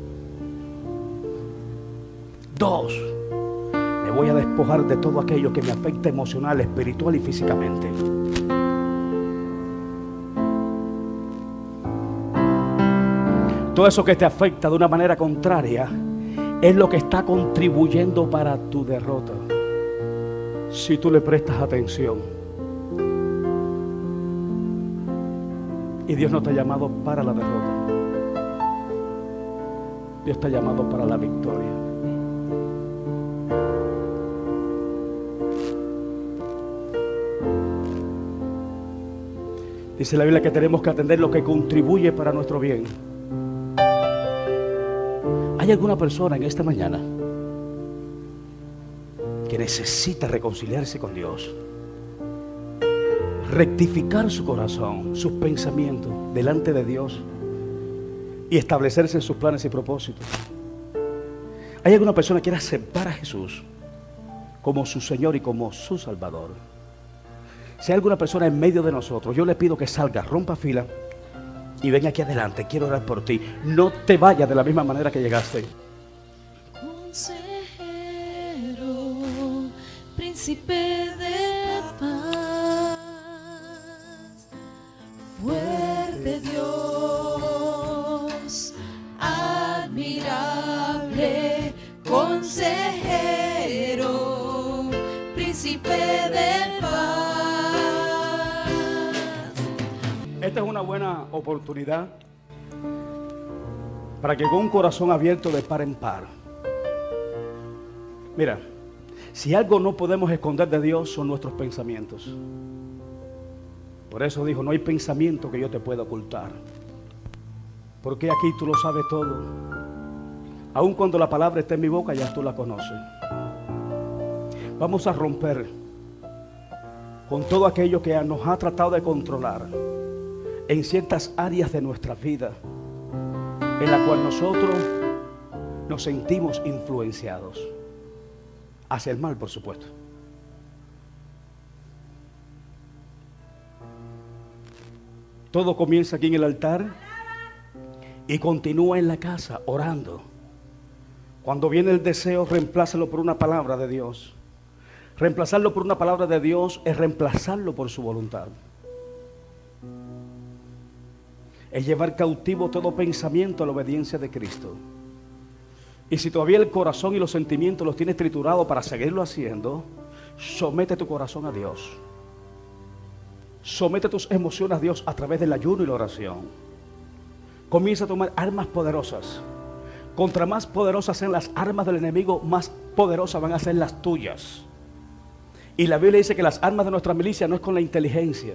Dos, me voy a despojar de todo aquello que me afecta emocional, espiritual y físicamente. Todo eso que te afecta de una manera contraria es lo que está contribuyendo para tu derrota, si tú le prestas atención. Y Dios no te ha llamado para la derrota. Dios te ha llamado para la victoria. Dice la Biblia que tenemos que atender lo que contribuye para nuestro bien. ¿Hay alguna persona en esta mañana que necesita reconciliarse con Dios, rectificar su corazón, sus pensamientos delante de Dios y establecerse en sus planes y propósitos. ¿Hay alguna persona que quiera aceptar a Jesús como su Señor y como su Salvador? Si hay alguna persona en medio de nosotros, yo le pido que salga, rompa fila y ven aquí adelante. Quiero orar por ti. No te vayas de la misma manera que llegaste. Consejero, príncipe de paz, fuerte Dios, admirable consejero, príncipe de paz. Esta es una buena oportunidad para que con un corazón abierto de par en par. Mira, si algo no podemos esconder de Dios son nuestros pensamientos. Por eso dijo, no hay pensamiento que yo te pueda ocultar. Porque aquí tú lo sabes todo. Aun cuando la palabra está en mi boca, ya tú la conoces. Vamos a romper con todo aquello que nos ha tratado de controlar en ciertas áreas de nuestra vida, en la cual nosotros nos sentimos influenciados hacia el mal, por supuesto. Todo comienza aquí en el altar y continúa en la casa orando. Cuando viene el deseo, reemplácalo por una palabra de Dios. Reemplazarlo por una palabra de Dios es reemplazarlo por su voluntad. Es llevar cautivo todo pensamiento a la obediencia de Cristo. Y si todavía el corazón y los sentimientos los tienes triturados para seguirlo haciendo, somete tu corazón a Dios. Somete tus emociones a Dios a través del ayuno y la oración. Comienza a tomar armas poderosas. Contra más poderosas sean las armas del enemigo, más poderosas van a ser las tuyas. Y la Biblia dice que las armas de nuestra milicia no es con la inteligencia,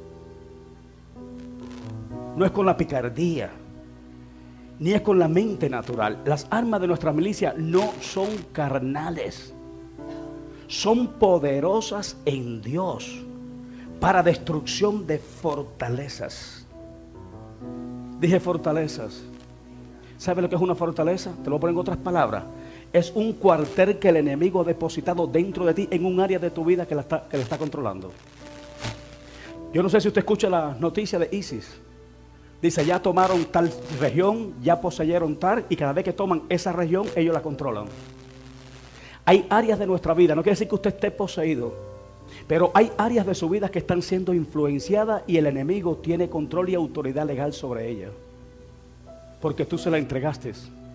no es con la picardía, ni es con la mente natural. Las armas de nuestra milicia no son carnales, son poderosas en Dios para destrucción de fortalezas. Dije fortalezas. ¿Sabe lo que es una fortaleza? Te lo pongo en otras palabras. Es un cuartel que el enemigo ha depositado dentro de ti en un área de tu vida que le está controlando. Yo no sé si usted escucha la noticia de ISIS. Dice, ya tomaron tal región, ya poseyeron tal, y cada vez que toman esa región, ellos la controlan. Hay áreas de nuestra vida, no quiere decir que usted esté poseído, pero hay áreas de su vida que están siendo influenciadas y el enemigo tiene control y autoridad legal sobre ellas. Porque tú se la entregaste.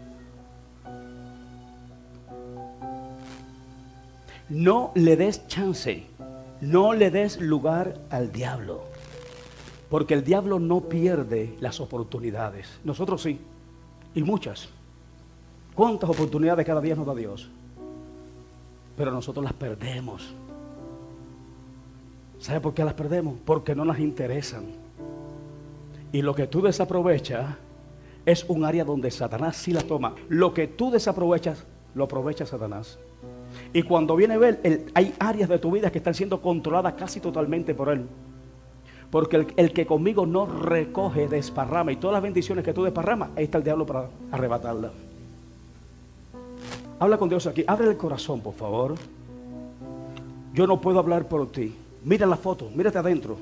No le des chance, no le des lugar al diablo. Porque el diablo no pierde las oportunidades. Nosotros sí, y muchas. ¿Cuántas oportunidades cada día nos da Dios? Pero nosotros las perdemos. ¿Sabe por qué las perdemos? Porque no nos interesan. Y lo que tú desaprovechas es un área donde Satanás sí la toma. Lo que tú desaprovechas, lo aprovecha Satanás. Y cuando viene a ver, hay áreas de tu vida que están siendo controladas casi totalmente por él. Porque el que conmigo no recoge, desparrama. Y todas las bendiciones que tú desparramas, ahí está el diablo para arrebatarlas. Habla con Dios aquí. Abre el corazón, por favor. Yo no puedo hablar por ti. Mira la foto, mírate adentro.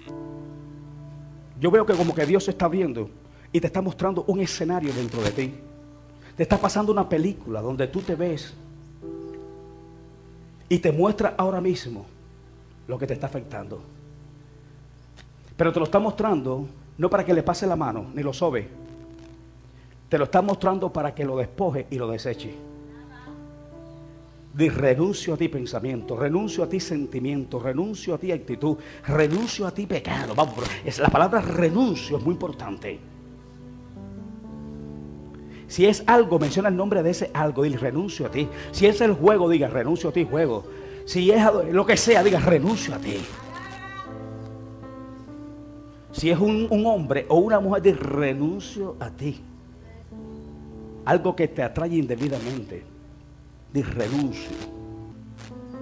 Yo veo que como que Dios está viendo y te está mostrando un escenario dentro de ti. Te está pasando una película donde tú te ves y te muestra ahora mismo lo que te está afectando. Pero te lo está mostrando no para que le pase la mano ni lo sobe. Te lo está mostrando para que lo despoje y lo deseche. Renuncio a ti pensamiento, renuncio a ti sentimiento, renuncio a ti actitud, renuncio a ti pecado. Vamos, la palabra renuncio es muy importante. Si es algo, menciona el nombre de ese algo, dile renuncio a ti. Si es el juego, diga renuncio a ti, juego. Si es lo que sea, diga renuncio a ti. Si es un hombre o una mujer, diga renuncio a ti. Algo que te atrae indebidamente, diga renuncio.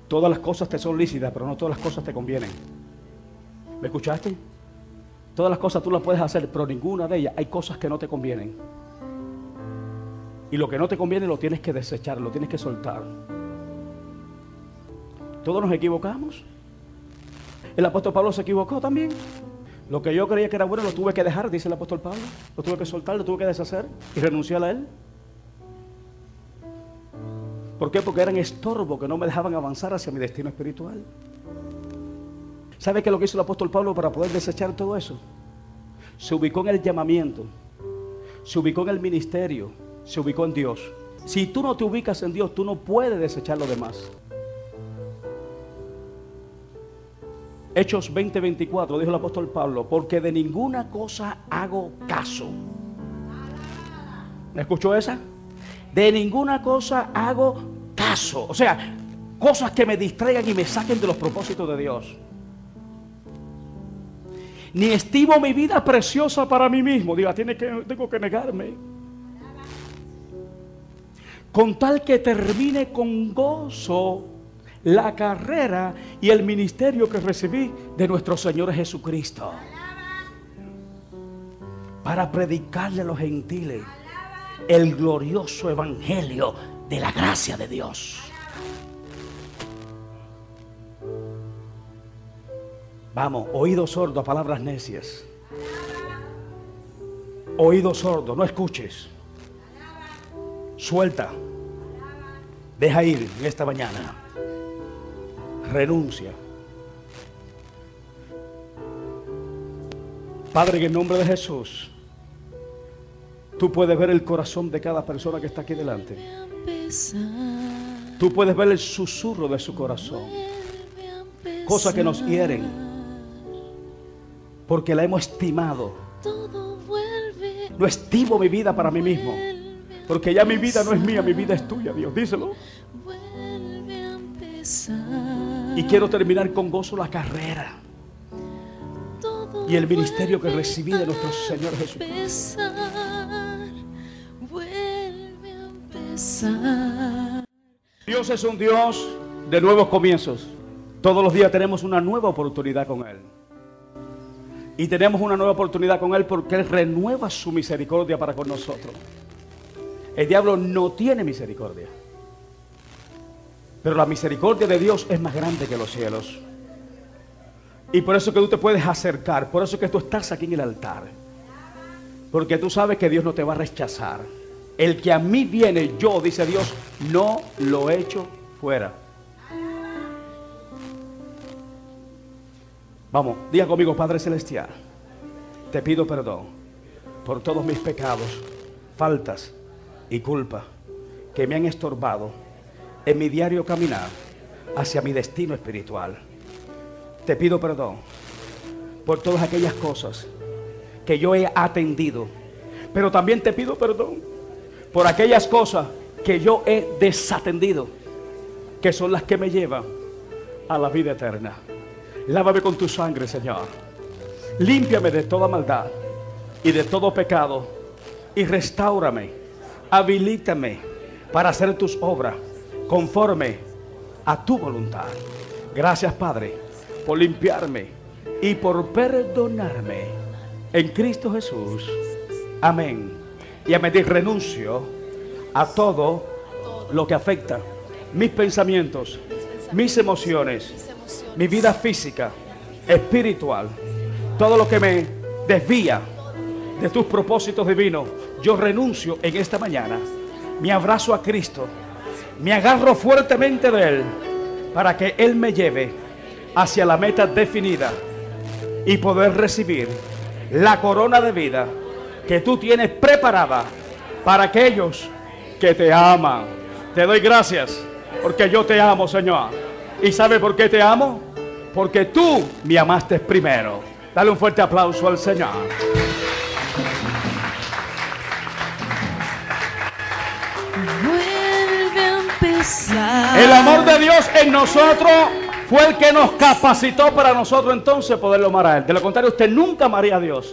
Todas las cosas te son lícitas, pero no todas las cosas te convienen. ¿Me escuchaste? Todas las cosas tú las puedes hacer, pero ninguna de ellas hay cosas que no te convienen. Y lo que no te conviene lo tienes que desechar, lo tienes que soltar. Todos nos equivocamos. El apóstol Pablo se equivocó también. Lo que yo creía que era bueno lo tuve que dejar, dice el apóstol Pablo. Lo tuve que soltar, lo tuve que deshacer y renunciar a él. ¿Por qué? Porque eran estorbo que no me dejaban avanzar hacia mi destino espiritual. ¿Sabe qué es lo que hizo el apóstol Pablo para poder desechar todo eso? Se ubicó en el llamamiento, se ubicó en el ministerio, se ubicó en Dios. Si tú no te ubicas en Dios, tú no puedes desechar lo demás. Hechos 20:24 dijo el apóstol Pablo: porque de ninguna cosa hago caso. ¿Me escuchó esa? De ninguna cosa hago caso. O sea, cosas que me distraigan y me saquen de los propósitos de Dios. Ni estimo mi vida preciosa para mí mismo. Diga, tengo que negarme. Con tal que termine con gozo la carrera y el ministerio que recibí de nuestro Señor Jesucristo, para predicarle a los gentiles el glorioso evangelio de la gracia de Dios. Vamos, oído sordo a palabras necias. Oído sordo, no escuches. Suelta. Deja ir en esta mañana. Renuncia. Padre, en el nombre de Jesús, tú puedes ver el corazón de cada persona que está aquí delante. Tú puedes ver el susurro de su corazón. Cosas que nos hieren, porque la hemos estimado. No estimo mi vida para mí mismo, porque ya mi vida no es mía, mi vida es tuya, Dios. Díselo. Y quiero terminar con gozo la carrera y el ministerio que recibí de nuestro Señor Jesucristo. Dios es un Dios de nuevos comienzos. Todos los días tenemos una nueva oportunidad con Él. Y tenemos una nueva oportunidad con Él porque Él renueva su misericordia para con nosotros. El diablo no tiene misericordia, pero la misericordia de Dios es más grande que los cielos. Y por eso que tú te puedes acercar, por eso que tú estás aquí en el altar, porque tú sabes que Dios no te va a rechazar. El que a mí viene, yo, dice Dios, no lo echo fuera. Vamos, diga conmigo: Padre Celestial, te pido perdón por todos mis pecados, faltas y culpas que me han estorbado en mi diario caminar hacia mi destino espiritual. Te pido perdón por todas aquellas cosas que yo he atendido, pero también te pido perdón por aquellas cosas que yo he desatendido, que son las que me llevan a la vida eterna. Lávame con tu sangre, Señor. Límpiame de toda maldad y de todo pecado y restáurame, habilítame para hacer tus obras conforme a tu voluntad. Gracias, Padre, por limpiarme y por perdonarme en Cristo Jesús. Amén. Y a medir renuncio a todo lo que afecta mis pensamientos, mis emociones, mi vida física, espiritual, todo lo que me desvía de tus propósitos divinos. Yo renuncio en esta mañana. Me abrazo a Cristo, me agarro fuertemente de Él para que Él me lleve hacia la meta definida y poder recibir la corona de vida que tú tienes preparada para aquellos que te aman. Te doy gracias porque yo te amo, Señor. ¿Y sabe por qué te amo? Porque tú me amaste primero. Dale un fuerte aplauso al Señor. Vuelve a empezar. El amor de Dios en nosotros fue el que nos capacitó para nosotros entonces poderlo amar a Él. De lo contrario, usted nunca amaría a Dios.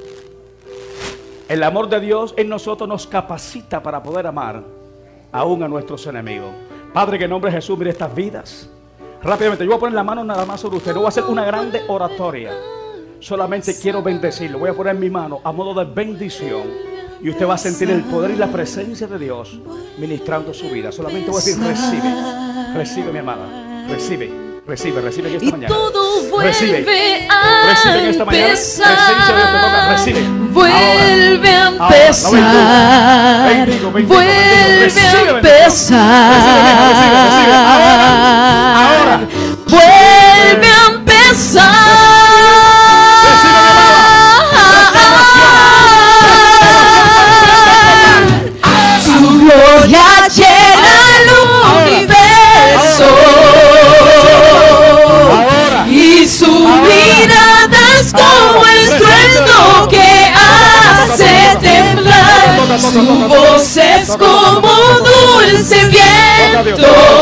El amor de Dios en nosotros nos capacita para poder amar aún a nuestros enemigos. Padre, que en nombre de Jesús, mire estas vidas. Rápidamente, yo voy a poner la mano nada más sobre usted. No voy a hacer una grande oratoria. Solamente quiero bendecirlo. Voy a poner mi mano a modo de bendición. Y usted va a sentir el poder y la presencia de Dios ministrando su vida. Solamente voy a decir, recibe. Recibe, mi amada. Recibe. Recibe en esta mañana. Todo vuelve Recibe en esta mañana. empezar. Presencia de Dios te toca. Recibe. Vuelve a Ahora, empezar. bendigo. Vuelve Recibe, a bendición. empezar. Recibe. Ahora. Vuelve a empezar. Su gloria llena el universo. Y su mirada es como estruendo que hace temblar. Su voz es como dulce viento.